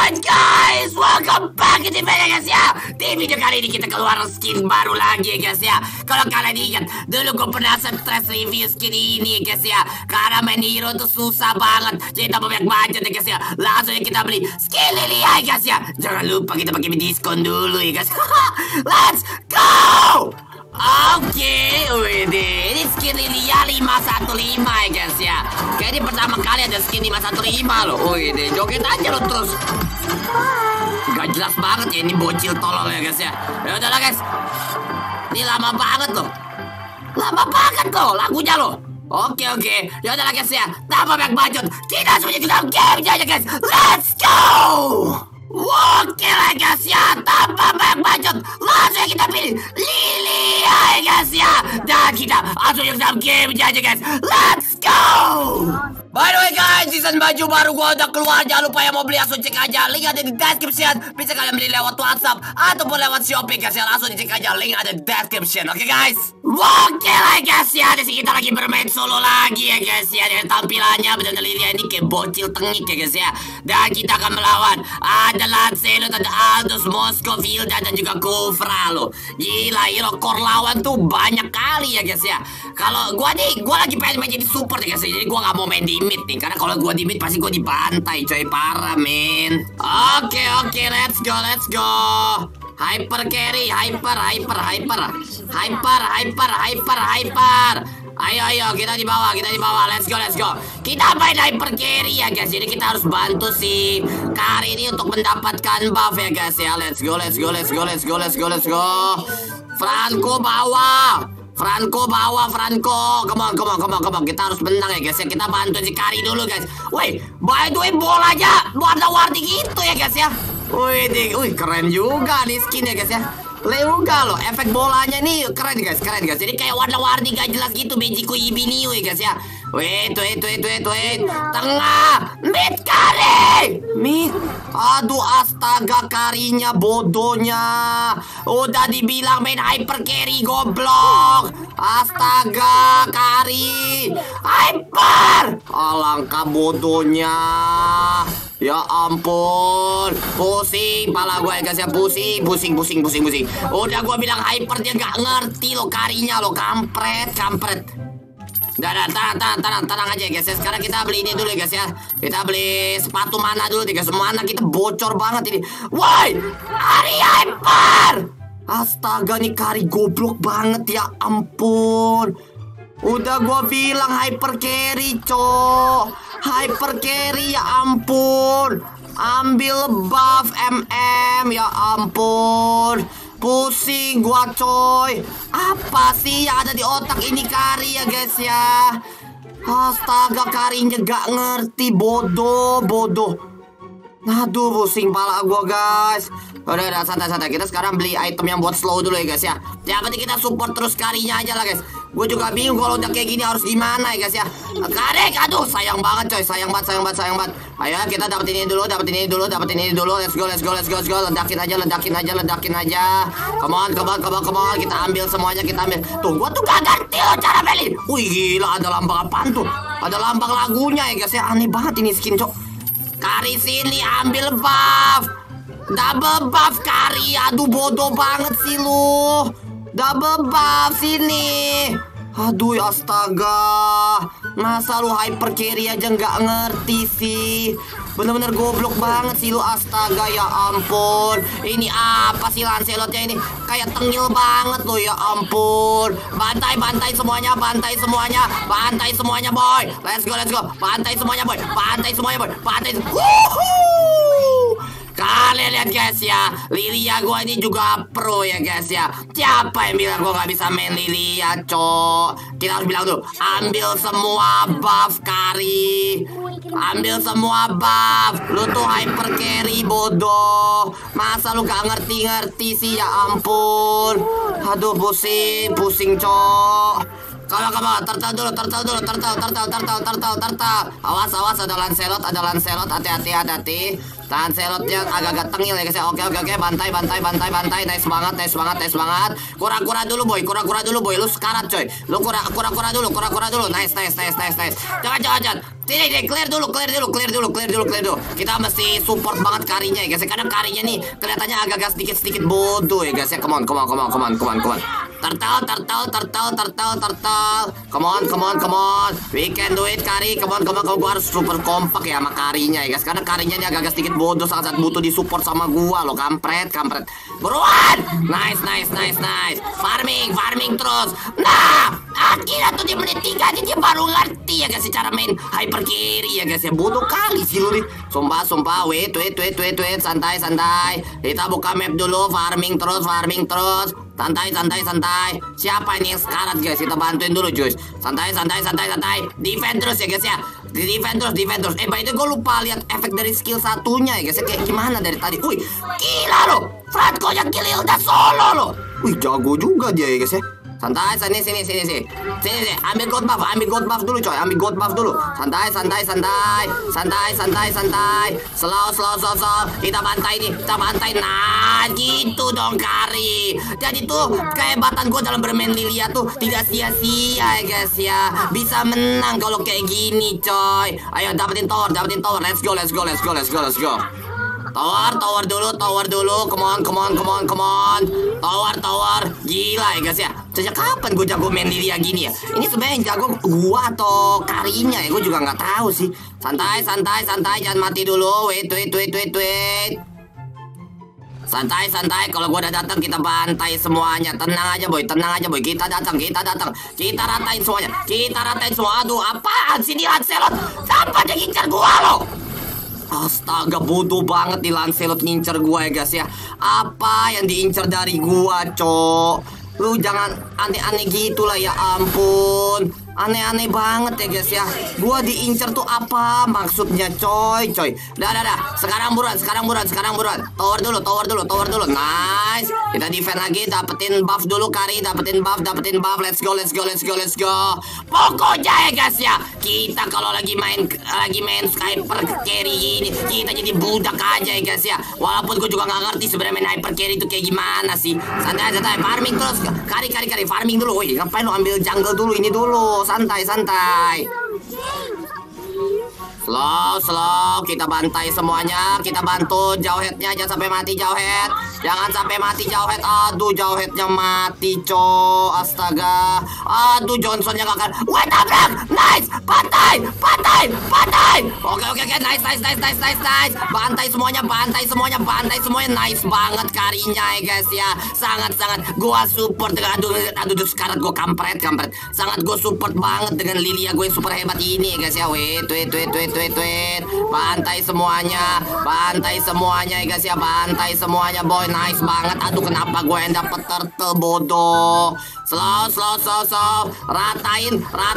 Alright guys, welcome back di video guys ya. Di video kali ini kita keluar skin baru lagi guys ya. Kalau kalian ingat, dulu gue pernah stres review skin ini guys ya. Karena main hero tuh susah banget, jadi tambah banyak budget ya guys ya. Langsung kita beli skin Lilia guys ya. Jangan lupa kita pakai diskon dulu ya guys. Let's go. Oke, ini skin Lilia 515 ya guys ya. Kayak ini pertama kali ada skin 515 loh. Ini joget aja lo terus. Gak jelas banget ya ini bocil tolol ya guys ya. Ya udahlah guys. Ini lama banget loh. Lama banget loh lagunya loh. Oke. Ya udahlah guys ya. Tambah banyak budget. Kita langsung ke dalam game aja guys. Let's go. Oke lah guys ya, tanpa banyak budget langsung kita pilih Lilia guys ya. Dan kita langsung ke dalam game aja guys. Let's go. By the way guys, season baju baru gua udah keluar. Jangan lupa yang mau beli langsung cek aja, link ada di description. Bisa kalian beli lewat WhatsApp ataupun lewat Shopee guys ya. Langsung dicek aja, link ada di description. Oke guys. Oke lah guys ya, di sini kita lagi bermain solo lagi ya guys ya. Dengan tampilannya benar-benar Lilia ini kayak bocil tengik ya guys ya. Dan kita akan melawan ada Lancelot, ada Aldous, Moskov, Hilda, dan juga Kufra loh. Gila, hero core lawan tuh banyak kali ya guys ya. Kalau gua lagi pengen main jadi support ya guys ya. Jadi gua gak mau main di mid nih, karena kalau gua di mid pasti gua dibantai coy, parah men. Oke, let's go. Hyper carry, hyper. Ayo, kita di bawah. Let's go. Kita main hyper carry ya guys. Jadi kita harus bantu si Kari ini untuk mendapatkan buff ya guys ya. Let's go. Franco bawah. Come on. Kita harus menang ya guys ya. Kita bantu si Kari dulu guys. Woi, by the way bolanya warna-warni gitu ya guys ya. Wih, keren juga nih skin ya guys ya. Leuga loh, efek bolanya nih keren guys. Jadi kayak warna-warni gak jelas gitu, Magiku Ibiniu ya guys ya. Wait. Tengah, mid Kari. Mid. Aduh, astaga Karinya bodohnya. Udah dibilang main hyper carry goblok. Astaga Kari. Hyper. Alangkah bodohnya. Ya ampun. Pusing pala gue guys ya, pusing. Udah gue bilang hyper dia gak ngerti lo Karinya lo, kampret. Udah, tenang aja guys ya. Sekarang kita beli ini dulu ya guys ya. Kita beli sepatu mana dulu guys. Mana kita bocor banget ini. Woi, Kari hyper. Astaga nih Kari goblok banget ya ampun. Udah gua bilang hyper carry hyper carry ya ampun. Ambil buff MM ya ampun. Pusing gua coy. Apa sih yang ada di otak ini Kari ya guys ya. Astaga Karinya gak ngerti, bodoh. Aduh, pusing pala gua guys. Udah santai. Kita sekarang beli item yang buat slow dulu ya guys ya. Yang penting kita support terus Karinya aja lah guys. Gue juga bingung kalau udah kayak gini harus gimana ya guys ya. Kari, aduh sayang banget coy, sayang banget. Ayo kita dapetin ini dulu. Let's go. Ledakin aja. Come on. Kita ambil semuanya, Tuh, gua tuh gak ngerti loh cara beli. Wih gila, ada lambang apaan tuh? Ada lambang lagunya ya guys ya. Aneh banget ini skin cok. Kari sini ambil buff. Double buff Kari. Aduh bodoh banget sih lu. Double buff sini. Aduh astaga. Masa lu hyper carry aja nggak ngerti sih. Bener-bener goblok banget sih lu, astaga ya ampun. Ini apa sih Lancelotnya ini? Kayak tengil banget lo ya ampun. Bantai semuanya boy. Let's go. Bantai semuanya boy. Kalian lihat guys ya, Lilia gua ini juga pro ya guys ya. Siapa yang bilang gua gak bisa main Lilia cok? Kita harus bilang dulu, ambil semua buff Kari. Ambil semua buff. Lu tuh hyper carry bodoh. Masa lu gak ngerti sih ya ampun. Aduh pusing cok. Kalau turtle dulu. Awas ada Lancelot, hati-hati. Lancelotnya agak-agak tengil ya guys ya. Oke, bantai. Nice banget. Kura-kura dulu boy. Lu sekarat coy. Lu kura-kura dulu. Nice. Jangan. Sini, clear dulu. Kita mesti support banget Karinya ya guys. Karena Karinya nih kelihatannya agak-agak sedikit bodoh ya guys ya. Come on. Turtle. Come on. We can do it, Kari. Come on. Gua harus super kompak ya sama Karinya ya guys. Karena Karinya nih agak-agak sedikit bodoh, sangat butuh disupport sama gua loh. Kampret. Buruan. Nice. Farming terus. Nah, akhirnya tuh di menit 3 dia baru ngerti ya guys cara main hyper carry ya guys ya. Bodoh kali sih lu nih. Sumpah. Wait. Santai. Kita buka map dulu. Farming terus. Santai. Siapa ini yang sekarat guys? Kita bantuin dulu Joyce. Santai. Defend terus ya guys ya. Defend terus. By the way, gue lupa lihat efek dari skill satunya ya guys. Kayak gimana dari tadi. Wih, gila loh. Franco yang kill Hilda solo loh. Wih, jago juga dia ya guys ya. Santai, sini. Ambil gold buff dulu coy. Santai. Slow. Kita bantai. Nah, gitu dong Kari. Jadi tuh kehebatan gue dalam bermain Lilia tuh tidak sia-sia ya guys ya. Bisa menang kalau kayak gini coy. Ayo dapetin tower. Let's go. Tower dulu. Come on. Tower. Gila ya guys ya. Sejak kapan gue jago main Lilia gini ya? Ini sebenarnya yang jago gua atau Karinya ya? Gue juga nggak tahu sih. Santai. Jangan mati dulu. Wait. Santai. Kalau gua udah datang kita bantai semuanya. Tenang aja boy. Kita datang. Kita ratain semuanya. Aduh, apaan sih di Lancelot? Siapa dia ngincar gua lo? Astaga, bodoh banget di Lancelot ngincer gua ya guys ya. Apa yang diincar dari gua, cok? Lu jangan aneh-aneh gitulah ya ampun. Aneh-aneh banget ya guys ya. Gua diincer tuh apa maksudnya coy. Dah. Sekarang buruan. Tower dulu. Nice. Kita defend lagi, dapetin buff dulu Kari, dapetin buff. Let's go. Pokoknya ya guys ya, kita kalau lagi main hyper carry ini, kita jadi budak aja ya guys ya. Walaupun gue juga nggak ngerti sebenarnya main hyper carry itu kayak gimana sih. Santai. Farming terus. Kari farming dulu. Woi, ngapain lo ambil jungle dulu ini dulu. Santai. Slow. Kita bantai semuanya. Kita bantu jauheadnya. Jangan sampai mati jauhead. Aduh, jauheadnya mati, astaga. Aduh, Johnsonnya gak akan. Wait, tabrak. Nice. Pantai. Oke. Nice. Bantai semuanya. Nice banget Karinya ya guys ya. Sangat. Gua support dengan aduh sekarang gua kampret. Sangat gua support banget dengan Lilia gue yang super hebat ini ya guys ya. Wait. Bantai semuanya ya guys ya. Bantai semuanya boy. Nice banget. Aduh, kenapa gue yang dapet turtle bodoh. Slow. Ratain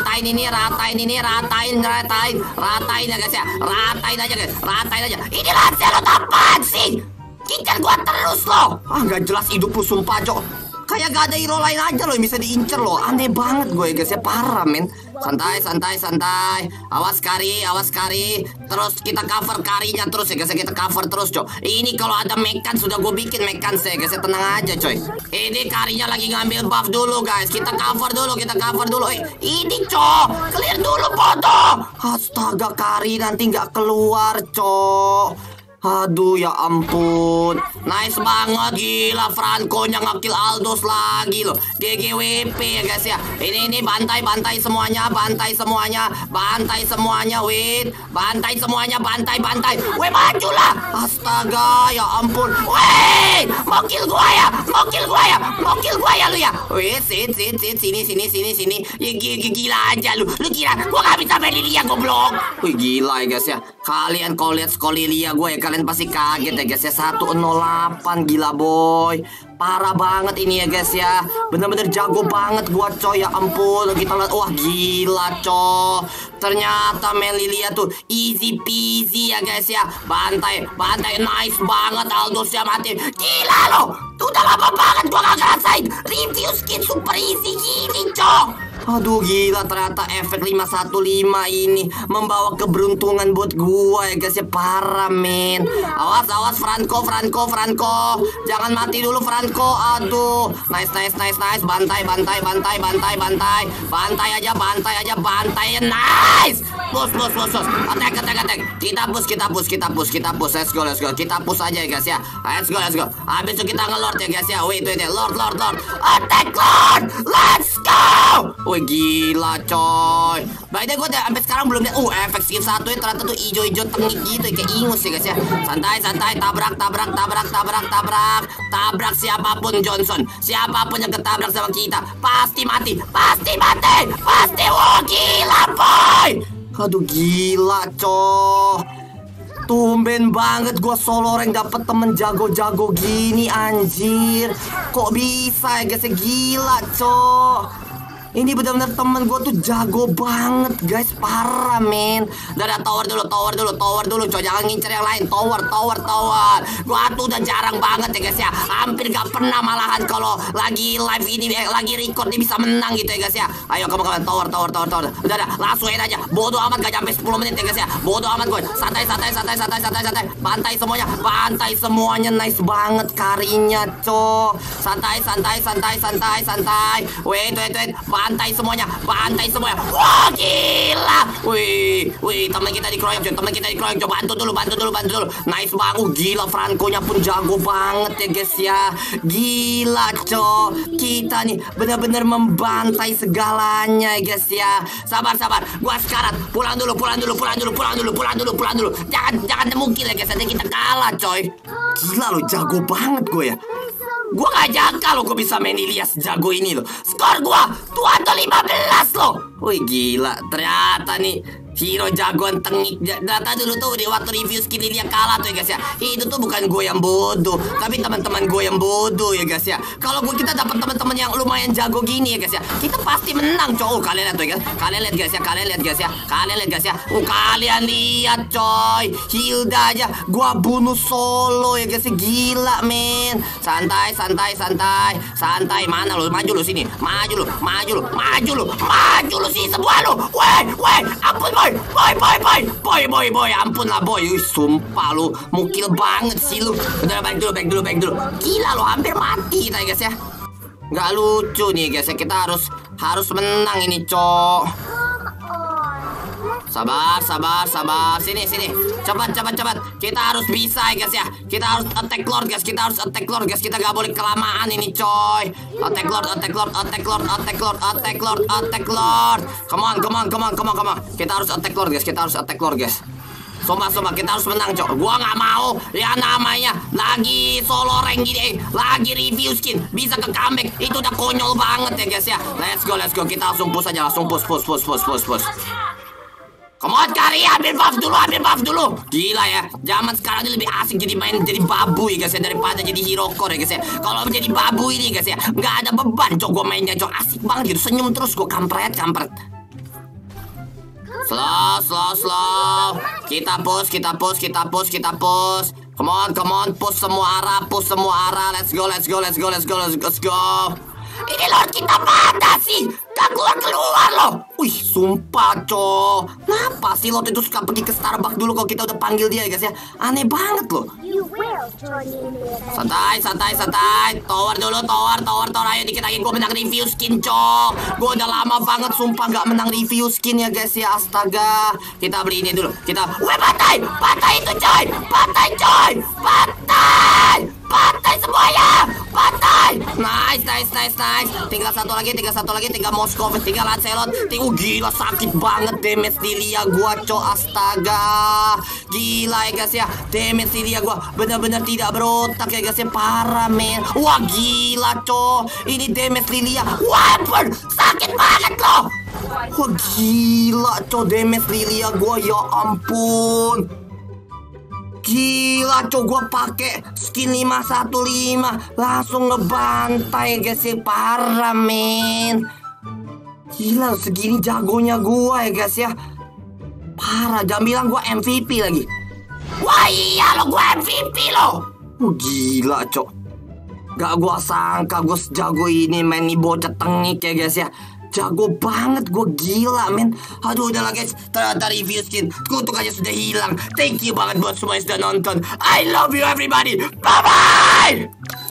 ya guys ya. Ratain aja. Ini Lancelot apaan sih? Incar gua terus loh. Gak jelas hidup lu sumpah cok. Kayak gak ada hero lain aja loh yang bisa diincer loh. Aneh banget gue guys ya. Parah men. Santai. Awas Kari. Terus kita cover Karinya terus ya guys. Kita cover terus cok. Ini kalau ada mekan sudah gue bikin mekan ya guys. Tenang aja coy. Ini Karinya lagi ngambil buff dulu guys. Kita cover dulu. Ini cok. Clear dulu bodoh. Astaga, Kari nanti nggak keluar cok. Aduh ya ampun. Nice banget. Gila, Franco-nya ngekill Aldos lagi loh. GGWP ya guys ya. Ini bantai semuanya. Wait. Bantai semuanya. Bantai. Weh, majulah. Astaga ya ampun. Weh, mau kill gua ya lu ya. Weh, sit. Sini. Ya, gila aja lu. Lu kira gua gak bisa main Lilia goblok. Wih, gila ya guys ya. Kalian kalau lihat skor Lilia gue ya, kalian pasti kaget ya guys ya. 108. Gila boy. Parah banget ini ya guys ya. Bener-bener jago banget gua coy. Ya ampun. Kita lihat. Wah gila coy. Ternyata main Lilia tuh easy peasy ya guys ya. Bantai. Nice banget. Aldos ya mati. Gila loh. Tuh udah lama banget gua gak ngerasain review skin super easy gini coy. Aduh gila, ternyata efek 515 ini membawa keberuntungan buat gua ya guys ya. Parah men. Awas Franco. Jangan mati dulu Franco. Aduh. Nice. Bantai aja. Nice. Push. Attack. Kita push. Let's go. Kita push aja ya guys ya. Let's go. Habis itu kita nge-lord ya guys ya. Wait. Lord. Attack Lord. Let's go. Wih gila coy. By the way gue sampai sekarang belum lihat. Efek skin satu ternyata tuh ijo-ijo tengik gitu kayak ingus ya guys ya. Santai. Tabrak. Tabrak siapapun Johnson. Siapapun yang ketabrak sama kita pasti mati. Pasti. Wah gila boy. Aduh gila coy. Tumben banget gue solo rank dapet temen jago-jago gini anjir. Kok bisa ya guys ya, gila coy. Ini benar-benar temen gue tuh jago banget guys, parah men. Udah tower dulu coy, jangan ngincer yang lain. Tower. Gue tuh udah jarang banget ya guys ya. Hampir gak pernah malahan kalau lagi live ini, lagi record ini bisa menang gitu ya guys ya. Ayo kawan tower. Udah langsung aja. Bodoh amat gak sampai 10 menit ya guys ya. Bodoh amat gue. Santai. Bantai semuanya nice banget karinya coy. Santai. Wait. Bantai semuanya. Wah gila. Wih, teman kita dikeroyok coy. Bantu dulu. Nice banget. Gila, Franco-nya pun jago banget ya guys ya. Gila coy. Kita nih benar-benar membantai segalanya ya guys ya. Sabar. Gua sekarat. Pulang dulu. Jangan mungkin ya guys, nanti kita kalah coy. Gila lo, jago banget gue ya. Gue gak jangka lo gue bisa main Ilias jago ini lo. Skor gue tuan tuh 15 lo. Wih gila, ternyata nih hero jagoan tengik. Data dulu tuh di waktu review skin dia kalah tuh ya guys ya. Itu tuh bukan gue yang bodoh, tapi teman-teman gue yang bodoh ya guys ya. Kalau kita dapat teman-teman yang lumayan jago gini ya guys ya, kita pasti menang coy. Kalian lihat tuh ya guys. Kalian lihat guys ya. Kalian lihat coy. Hilda aja gua bunuh solo ya guys ya. Gila men. Santai. Mana lu? Maju lu sini. Maju lu sini semua lu. Weh. Ampun boy. Ampun lah boy. Sumpah lu. Mukil banget sih lu. Udah back dulu. Gila lu, hampir mati kita ya guys ya. Gak lucu nih guys ya. Kita harus menang ini cok. Sabar. Sini. Cepat. Kita harus bisa ya guys ya. Kita harus attack lord guys. Kita gak boleh kelamaan ini coy. Attack lord. Come on. Kita harus attack lord guys. Sumpah kita harus menang cok. Gua gak mau ya namanya lagi solo rank gini, lagi review skin bisa ke comeback. Itu udah konyol banget ya guys ya. Let's go. Kita langsung push aja. Come on Kari, ambil buff dulu. Gila ya, zaman sekarang ini lebih asik jadi babu ya guys ya, daripada jadi hero core ya guys ya. Kalau menjadi babu ini guys ya, nggak ada beban cok, gue mainnya cok, asik banget gitu, senyum terus gue kampret. Slow. Kita push. Come on, push semua arah. Let's go. Ini Lord kita mana sih? Gak keluar loh. Wih, sumpah cok. Kenapa sih Lord itu suka pergi ke Starbucks dulu kalau kita udah panggil dia ya guys ya? Aneh banget loh. Santai. Tower dulu. Ayo dikit lagi gue menang review skin cok. Gue udah lama banget sumpah gak menang review skin ya guys ya. Astaga. Kita beli ini dulu. Batai itu coy. Batai semuanya. Nice. Tinggal satu lagi. 3 Moskov. 3 Lancelot. Gila sakit banget damage Lilia gua cok. Astaga. Gila ya guys ya. Damage Lilia gua benar-benar tidak berotak ya guys ya. Parah men. Wah gila cok. Ini damage Lilia. Wah sakit banget loh. Wah gila cok. Damage Lilia gua ya ampun. Gila cok, gue pakai skin 515 langsung ngebantai guys ya, parah men. Gila segini jagonya gue ya guys ya. Parah, jangan bilang gue MVP lagi. Wah iya lo, gue MVP lo. Gila cok. Gak gue sangka gue sejago ini main nih bocah tengik ya guys ya. Jago banget gue, gila men. Aduh udahlah guys, ternyata review skin kutuk aja sudah hilang. Thank you banget buat semua yang sudah nonton. I love you everybody. Bye bye.